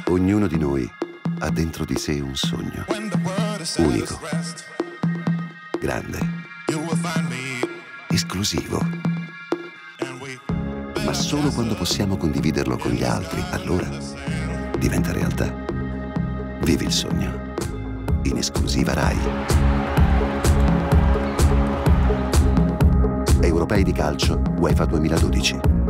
Ognuno di noi ha dentro di sé un sogno, unico, grande, esclusivo. Ma solo quando possiamo condividerlo con gli altri, allora diventa realtà. Vivi il sogno. In esclusiva Rai. Europei di calcio UEFA 2012.